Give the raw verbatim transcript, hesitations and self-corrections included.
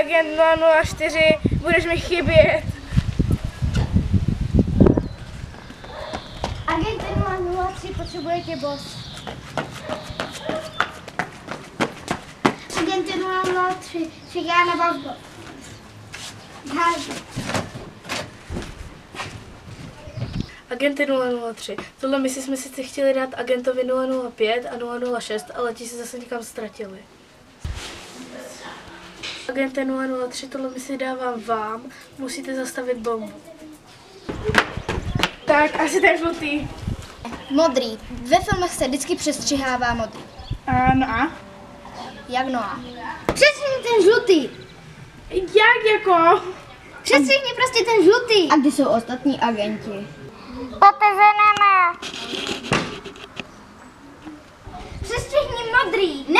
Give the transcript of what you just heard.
agent nula nula čtyři, budeš mi chybět. Agent nula nula tři, potřebuje tě boss. Agent nula nula tři, čeká na vás boss. Agenty nula nula tři. Tohle misi jsme sice chtěli dát agentovi nula nula pět a nula nula šest, ale ti se zase někam ztratili. Agenty nula nula tři, tohle misi dávám vám, musíte zastavit bombu. Tak, asi ten žlutý. Modrý. Ve filmech se vždycky přestřihává modrý. A, no a? Jak no a? Přestřihni ten žlutý. Jak jako? Přestřihni prostě ten žlutý. A kde jsou ostatní agenti? Potezeneme. Přestřihni modrý.